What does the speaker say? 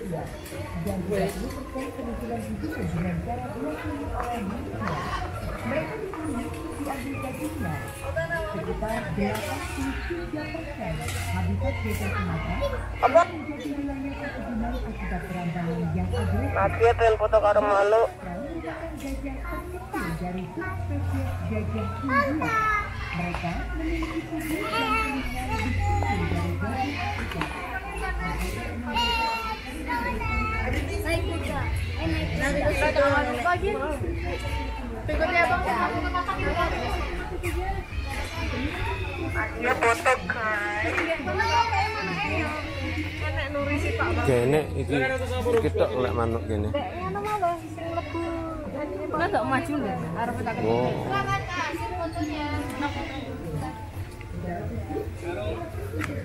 Indonesia dan 20% kemunculan video dengan cara 20 orang manusia. Mereka dipilih di Amerika Timur. Sekitar 83% habitat gajah Sumatera menjadi wilayah perkebunan akibat perambahan yang agresif. Nadia pengen foto karo malu. Merupakan gajah terkecil dari subspesies gajah India. Mereka memiliki tubuh dan telinga lebih kecil dari gajah Afrika. Nadia foto guys. Gene iki tok lek manuk gene. Enggak maju lho, arep tak. Oh. Selamat kasih fotonya.